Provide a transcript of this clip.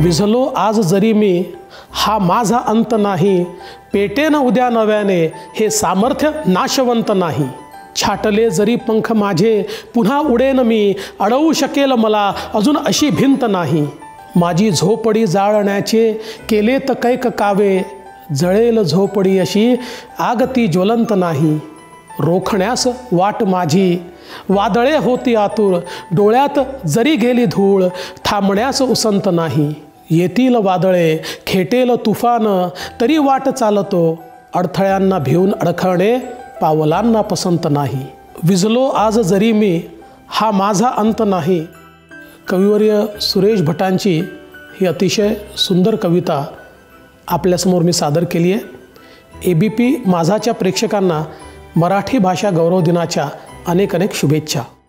विझलो आज जरी मी, हा माझा अंत नाही, पेटेन उद्या नव्याने, हे सामर्थ्य नाशवंत नाही। छाटले जरी पंख माझे, पुन्हा उडेन मी, अडवू शकेल मला अजून अशी भिंत नाही। माझी झोपडी जाळण्याचे केलेत कैक कावे, जळेल झोपडी अशी आग ती ज्वलंत नाही। रोखण्यास वाट माझी वादळे होती आतुर, डोळ्यात जरी गेली धूळ, थांबण्यास उसंत नाही। येतील वादळे खेटेल तुफान, तरी वाट चालतो, अडथळ्यांना भिवून अडखळणे पावलांना पसंत नाही। विझलो आज जरी मी, हा माझा अंत नाही। कविवर्य सुरेश भटांची ही अतिशय सुंदर कविता आपल्यासमोर मी सादर केली आहे। ABP माझाच्या प्रेक्षकांना मराठी भाषा गौरव दिनाच्या अनेक शुभेच्छा।